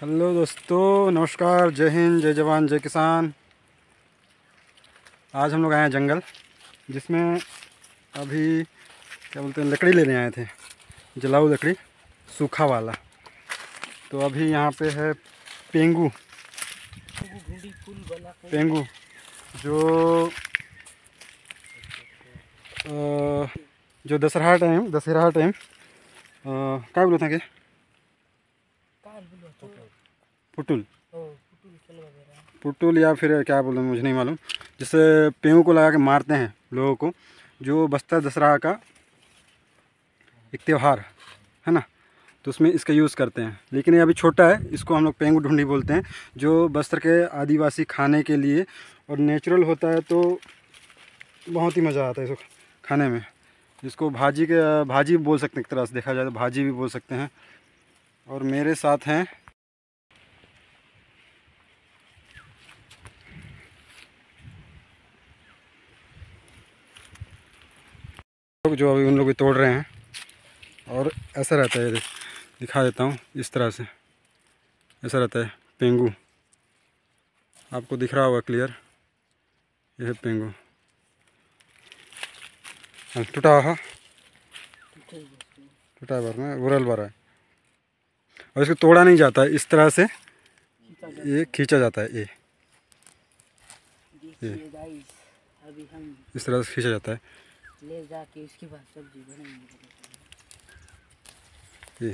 Hello दोस्तों, नमस्कार, जय हिंद, जय जवान, जय किसान। आज हम लोग आए हैं जंगल, जिसमें अभी क्या बोलते हैं, लकड़ी लेने आए थे, जलाऊ लकड़ी, सूखा वाला। तो अभी यहाँ पे है पेंगू। पेंगू जो जो दशहरा टाइम क्या बोलते हैं कि पुटुल पुटुल या फिर क्या बोलते हैं, मुझे नहीं मालूम। जिससे पेंगू को लगा के मारते हैं लोगों को, जो बस्तर दशहरा का एक त्यौहार है ना, तो उसमें इसका यूज़ करते हैं। लेकिन ये अभी छोटा है, इसको हम लोग पेंगू ढूंढी बोलते हैं, जो बस्तर के आदिवासी खाने के लिए और नेचुरल होता है, तो बहुत ही मज़ा आता है इसको खाने में। इसको भाजी भी बोल सकते हैं, एक तरह से देखा जाए तो भाजी भी बोल सकते हैं। और मेरे साथ हैं लोग, जो अभी उन लोग भी तोड़ रहे हैं। और ऐसा रहता है, दिखा देता हूँ, इस तरह से ऐसा रहता है पेंगू। आपको दिख रहा होगा क्लियर, यह है पेंगू। टूटा हुआ टूटा बार में उरल बार है, और इसको तोड़ा नहीं जाता है, इस तरह से ये खींचा जाता है। ये अभी हम इस तरह से खींचा जाता है, ले जाके इसके बाद सब्जी बनाएंगे। ये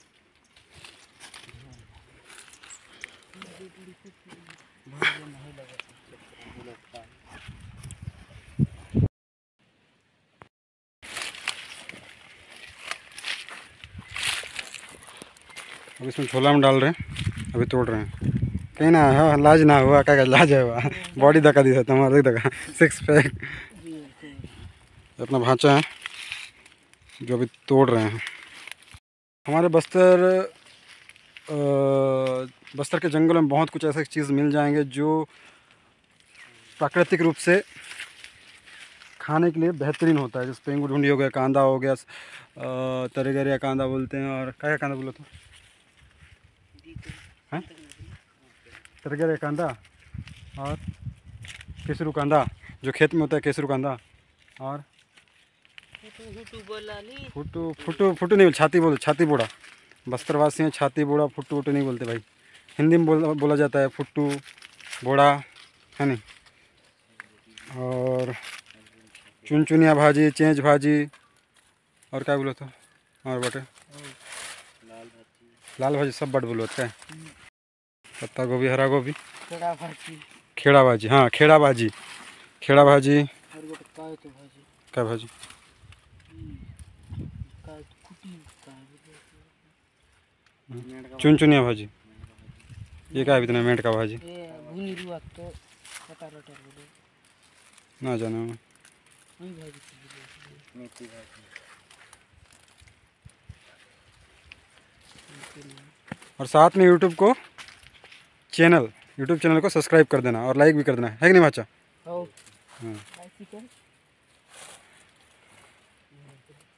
अब इसमें छोला में डाल रहे हैं, अभी तोड़ रहे हैं। कहीं ना हाँ, लाज ना हुआ, क्या लाज है हुआ, बॉडी धक्का दी सकता हमारे, धक्का 6 पैक। अपना भांचा है जो अभी तोड़ रहे हैं। हमारे बस्तर के जंगल में बहुत कुछ ऐसे चीज़ मिल जाएंगे जो प्राकृतिक रूप से खाने के लिए बेहतरीन होता है। जैसे पेंगू ढूंढी हो गया, कांदा हो गया, तरेगरिया कांदा बोलते हैं, और क्या कांदा बोलते हैं, तरेगरिया कांदा, और केसरू कांदा जो खेत में होता है, केसरू कांदा, और फुटू नहीं, छाती बोलो, छाती बूढ़ा। बस्तरवासी हैं, छाती बूढ़ा, फुट्टू वुट्टू नहीं बोलते भाई। हिंदी में बोला जाता है फुट्टू बूढ़ा, है नहीं। और चुनचुनिया भाजी, चेंज भाजी, और क्या बोलो तो, और बटे लाल भाजी सब बट बोलो क्या, पत्ता गोभी, हरा गोभी, खेड़ा भाजी, हाँ खेड़ा भाजी, खेड़ा भाजी, क्या भाजी, चुनचुनिया भाजी, ये क्या है इतना मेंट का भाजी, ना जाने में। और साथ में यूट्यूब चैनल को सब्सक्राइब कर देना और लाइक भी कर देना, है कि नहीं बच्चा? हाँ।